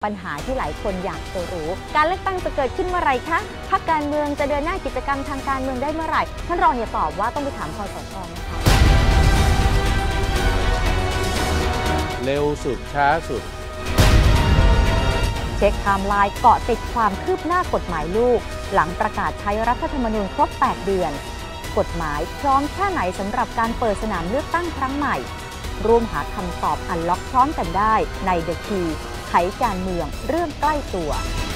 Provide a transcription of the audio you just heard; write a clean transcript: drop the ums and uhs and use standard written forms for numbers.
ปัญหาที่หลายคนอยากจะรู้การเลือกตั้งจะเกิดขึ้นเมื่อไหร่คะพรรคการเมืองจะเดินหน้ากิจกรรมทางการเมืองได้เมื่อไหร่ท่านรองอย่าตอบว่าต้องไปถามคสช.นะคะเร็วสุดช้าสุดเช็คไทม์ไลน์เกาะติดความคืบหน้ากฎหมายลูกหลังประกาศใช้รัฐธรรมนูญครบ 8 เดือนกฎหมายพร้อมแค่ไหนสำหรับการเปิดสนามเลือกตั้งครั้งใหม่ร่วมหาคำตอบอันล็อกพร้อมกันได้ใน The Key ไขการเมืองเรื่องใกล้ตัว